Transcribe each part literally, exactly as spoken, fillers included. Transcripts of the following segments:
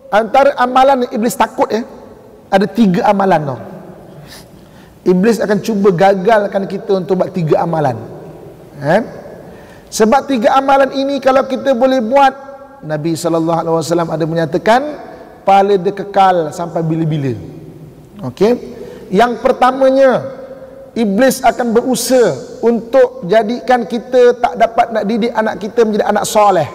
antara amalan yang iblis takut ya, ada tiga amalan tau. Iblis akan cuba gagalkan kita untuk buat tiga amalan, eh? Sebab tiga amalan ini kalau kita boleh buat, Nabi sallallahu alaihi wasallam ada menyatakan pahala dia kekal sampai bila-bila. Okey. Yang pertamanya, iblis akan berusaha untuk jadikan kita tak dapat nak didik anak kita menjadi anak soleh,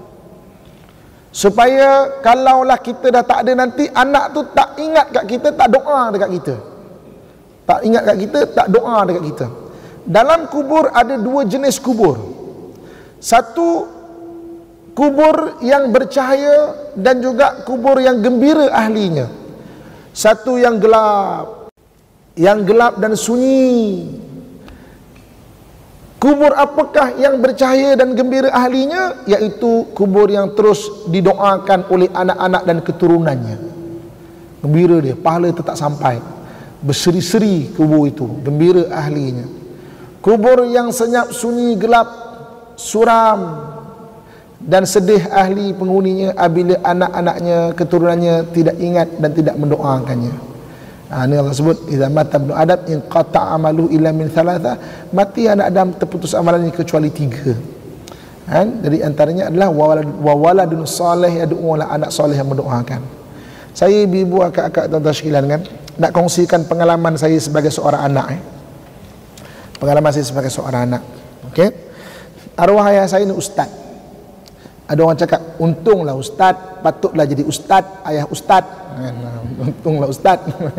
supaya kalaulah kita dah tak ada nanti, anak tu tak ingat kat kita, tak doa dekat kita. Tak ingat kat kita, tak doa dekat kita. Dalam kubur ada dua jenis kubur. Satu, kubur yang bercahaya dan juga kubur yang gembira ahlinya. Satu yang gelap, yang gelap dan sunyi. Kubur apakah yang bercahaya dan gembira ahlinya? Iaitu kubur yang terus didoakan oleh anak-anak dan keturunannya. Gembira dia, pahala tetap sampai, berseri-seri kubur itu, gembira ahlinya. Kubur yang senyap, sunyi, gelap, suram dan sedih ahli penghuninya apabila anak-anaknya, keturunannya tidak ingat dan tidak mendoakannya. Ha, ini Allah sebut, idza mata ibnu adam in qata amalu illa min thalatha, mati anak Adam terputus amalannya kecuali tiga. Kan? Jadi antaranya adalah wa waladun salih yad'u, anak soleh yang mendoakan. Saya ibu akak-akak tuan-tuan sekalian kan, nak kongsikan pengalaman saya sebagai seorang anak eh. Pengalaman saya sebagai seorang anak. Okey. Arwah ayah saya ni ustaz. Ada orang cakap, untunglah ustaz, patutlah jadi ustaz, ayah ustaz. Untunglah ustaz.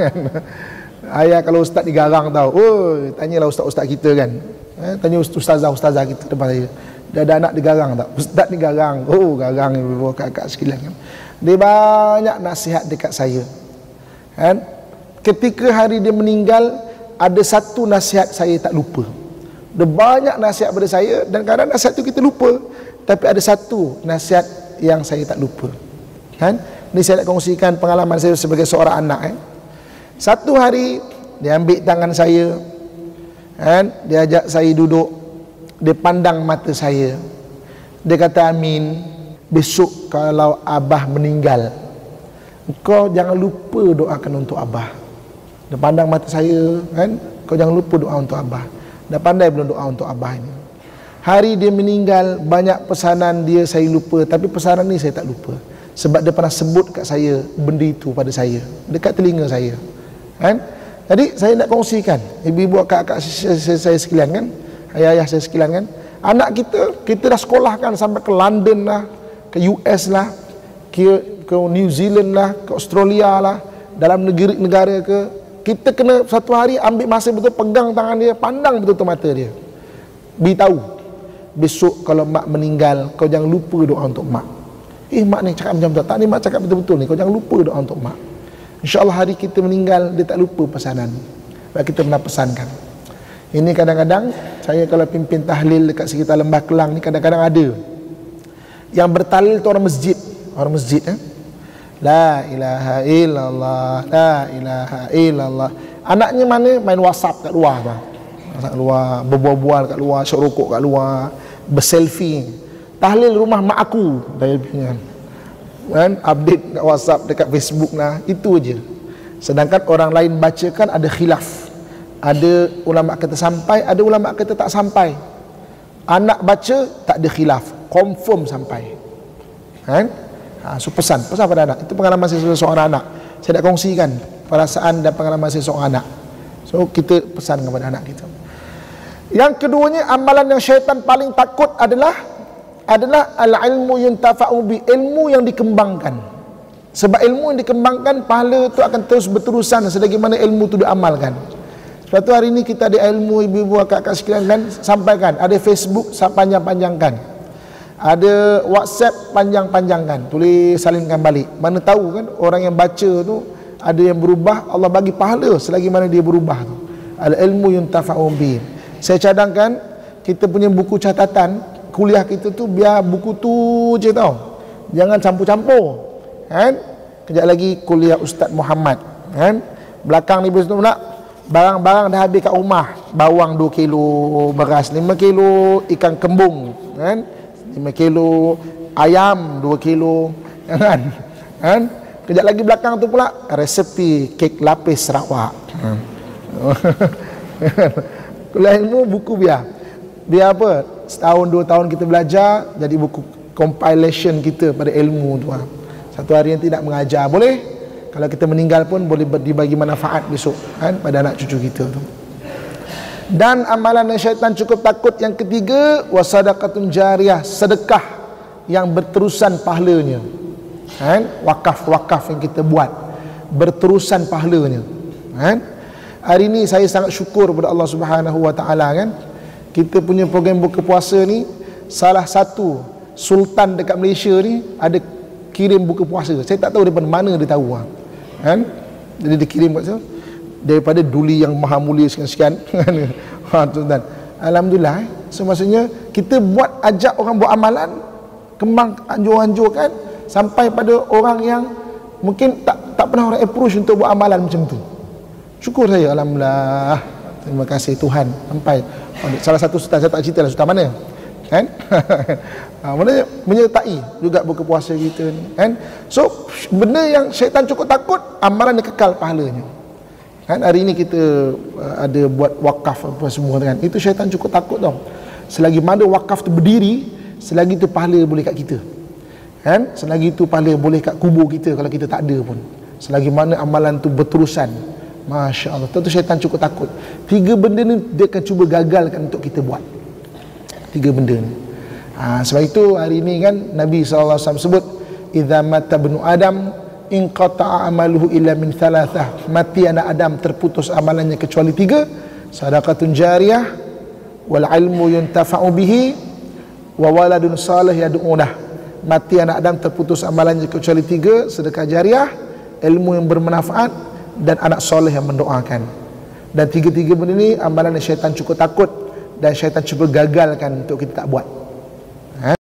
Ayah kalau ustaz digarang tau. Oh, tanyalah ustaz-ustaz kita kan. Eh, tanya ustazah-ustazah kita depan saya. Dia ada anak digarang tak? Ustaz ni garang. Oh, garang ibu kakak sekalian kan. Dia banyak nasihat dekat saya. Kan? Ketika hari dia meninggal, ada satu nasihat saya tak lupa. Ada banyak nasihat pada saya dan kadang nasihat tu kita lupa. Tapi ada satu nasihat yang saya tak lupa. Kan? Ini saya nak kongsikan pengalaman saya sebagai seorang anak. Eh. Satu hari dia ambil tangan saya, kan? Dia ajak saya duduk, dia pandang mata saya, dia kata, Amin, besok kalau abah meninggal, kau jangan lupa doakan untuk abah. Dia pandang mata saya, kan? Kau jangan lupa doa untuk abah. Dah pandai belum doa untuk abah ini? Hari dia meninggal, banyak pesanan dia saya lupa, tapi pesanan ni saya tak lupa. Sebab dia pernah sebut kat saya benda itu pada saya, dekat telinga saya. Kan? Jadi saya nak kongsikan, ibu-ibu, akak-akak saya sekalian kan, ayah-ayah saya sekalian kan, anak kita, kita dah sekolahkan sampai ke London lah, ke U S lah, ke, ke New Zealand lah, ke Australia lah, dalam negara-negara ke, kita kena satu hari ambil masa betul, pegang tangan dia, pandang betul-betul mata dia, beritahu, besok kalau mak meninggal, kau jangan lupa doa untuk mak. Eh, mak ni cakap macam tu, tak ni mak cakap betul-betul ni, kau jangan lupa doa untuk mak. InsyaAllah hari kita meninggal, dia tak lupa pesanan. Sebab kita pernah pesankan. Ini kadang-kadang, saya kalau pimpin tahlil dekat sekitar Lembah Kelang ni, kadang-kadang ada yang bertahlil tu orang masjid. Orang masjid eh? La ilaha illallah, la ilaha illallah. Anaknya mana? Main WhatsApp kat luar bang. Kat luar, berbual-bual kat luar, syok rokok kat luar, berselfie. Tahlil rumah mak aku, saya punya. Kan, update kat WhatsApp, dekat Facebook lah, itu aja. Sedangkan orang lain bacakan ada khilaf. Ada ulama kata sampai, ada ulama kata tak sampai. Anak baca tak ada khilaf, confirm sampai. Kan? Ha, so pesan, pesan pada anak. Itu pengalaman saya sebagai seorang anak. Saya nak kongsikan perasaan dan pengalaman saya seorang anak. So kita pesan kepada anak kita. Yang keduanya, amalan yang syaitan paling takut adalah adalah al-ilmu yuntafa'u bi, ilmu yang dikembangkan. Sebab ilmu yang dikembangkan, pahala itu akan terus berterusan selagi mana ilmu itu diamalkan. Sebab tu hari ini kita ada ilmu, ibu-ibu, kakak sekalian kan, sampaikan. Ada Facebook, panjang-panjangkan. Ada WhatsApp, panjang-panjangkan. Tulis, salinkan balik. Mana tahu kan, orang yang baca tu ada yang berubah, Allah bagi pahala selagi mana dia berubah tu. Al-ilmu yuntafa'u bi. Saya cadangkan kita punya buku catatan kuliah kita tu, biar buku tu je tau, jangan campur-campur kan. Kejap lagi kuliah Ustaz Muhammad kan, belakang ni betul nak barang-barang dah habis kat rumah, bawang dua kilo, beras lima kilo, ikan kembung kan lima kilo, ayam dua kilo, jangan kan. Kejap lagi belakang tu pula resepi kek lapis Sarawak. Hmm. Kuliah ilmu buku biar. Biar apa? Setahun dua tahun kita belajar jadi buku compilation kita pada ilmu tu. Satu hari yang tidak mengajar boleh. Kalau kita meninggal pun boleh dibagi manfaat besok kan pada anak cucu kita tu. Dan amalan yang syaitan cukup takut yang ketiga, wasadaqatun jariyah, sedekah yang berterusan pahalanya. Kan? Wakaf-wakaf yang kita buat berterusan pahalanya. Kan? Hari ini saya sangat syukur kepada Allah Subhanahu wa taala kan. Kita punya program buka puasa ni, salah satu sultan dekat Malaysia ni ada kirim buka puasa. Saya tak tahu daripada mana dia tahu kan. Jadi dia kirim kat saya daripada Duli yang maha mulia sekian-sekian. Ha tuan. Alhamdulillah. Eh. So maksudnya kita buat ajak orang buat amalan, kembang anjur-anjurkan sampai pada orang yang mungkin tak tak pernah orang approach untuk buat amalan macam tu. Syukur saya, alhamdulillah. Terima kasih Tuhan sampai salah satu sultan, saya tak cerita lah sultan mana kan. Ha, maknanya menyertai juga buka puasa kita ni kan. So benda yang syaitan cukup takut, amalan dia kekal pahalanya kan. Hari ini kita uh, ada buat wakaf apa semua kan, itu syaitan cukup takut tau. Selagi mana wakaf tu berdiri, selagi tu pahala boleh kat kita kan. Selagi tu pahala boleh kat kubur kita kalau kita tak ada pun. Selagi mana amalan tu berterusan, Masya Allah, tentu syaitan cukup takut. Tiga benda ni dia akan cuba gagalkan untuk kita buat. Tiga benda ni. Ha, sebab itu hari ini kan Nabi sallallahu alaihi wasallam sebut, idza mata ibnu Adam inqata'a amaluhu illa min thalathah. Mati anak Adam terputus amalannya kecuali tiga. Sadaqatun jariyah, wal ilmu yuntafa'u bihi, wa waladun salih yad'u lah. Mati anak Adam terputus amalannya kecuali tiga, sedekah jariah, ilmu yang bermanfaat, dan anak soleh yang mendoakan. Dan tiga-tiga benda ni amalan syaitan cukup takut dan syaitan cuba gagalkan untuk kita tak buat.